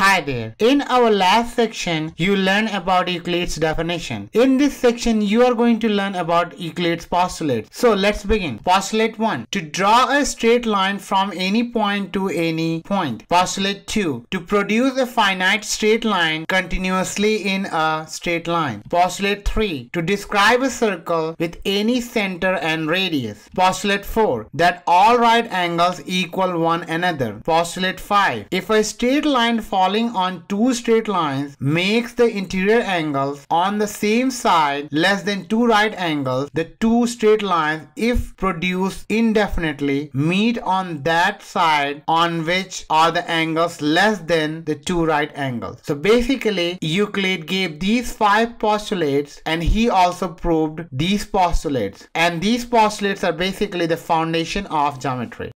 Hi there. In our last section, you learned about Euclid's definition. In this section, you are going to learn about Euclid's postulates. So let's begin. Postulate 1. To draw a straight line from any point to any point. Postulate 2. To produce a finite straight line continuously in a straight line. Postulate 3. To describe a circle with any center and radius. Postulate 4. That all right angles equal one another. Postulate 5. If a straight line falling on two straight lines makes the interior angles on the same side less than two right angles, the two straight lines, if produced indefinitely, meet on that side on which are the angles less than the two right angles. So basically, Euclid gave these 5 postulates and he also proved these postulates. And these postulates are basically the foundation of geometry.